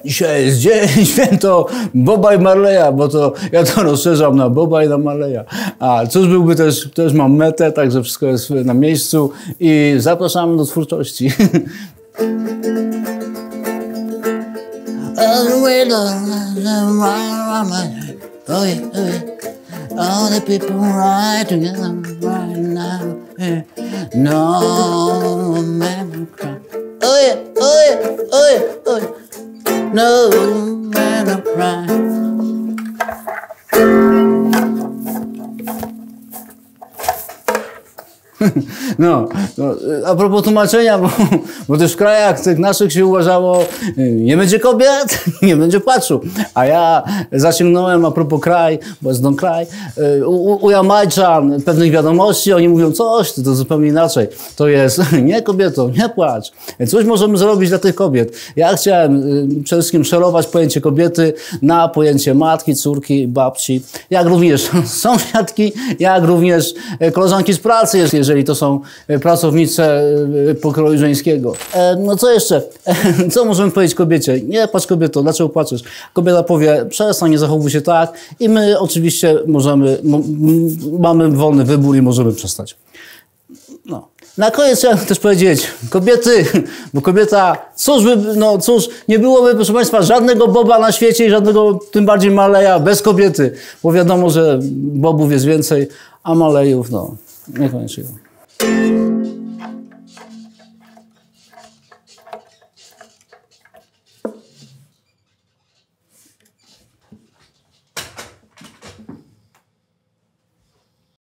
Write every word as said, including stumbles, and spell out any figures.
dzisiaj jest dzień święto Boba i Marleya, bo to ja to rozszerzam na Boba i na Marleya. A cóż byłby też, też mam metę, także wszystko jest na miejscu i zapraszamy do twórczości. All the people right together right now. No man will cry. Oh yeah, oh yeah, oh yeah, oh yeah. No man will cry. No, no, a propos tłumaczenia, bo, bo też w krajach tych naszych się uważało, nie będzie kobiet, nie będzie płaczu. A ja zasięgnąłem a propos kraj, bo jest ten kraj, u, u Jamajczan pewnych wiadomości, oni mówią coś, to, to zupełnie inaczej. To jest, nie kobieto, nie płacz. Coś możemy zrobić dla tych kobiet. Ja chciałem przede wszystkim szerować pojęcie kobiety na pojęcie matki, córki, babci, jak również sąsiadki, jak również koleżanki z pracy, jeżeli to są pracownice pokroju żeńskiego. E, no co jeszcze? E, co możemy powiedzieć kobiecie? Nie płacz kobieto, dlaczego płaczesz? Kobieta powie, przestań, nie zachowuj się tak i my oczywiście możemy, mamy wolny wybór i możemy przestać. No. Na koniec chciałem też powiedzieć, kobiety, bo kobieta, cóż by, no cóż, nie byłoby, proszę Państwa, żadnego Boba na świecie i żadnego, tym bardziej Marleya bez kobiety, bo wiadomo, że Bobów jest więcej, a Marleyów, no, niekoniecznie.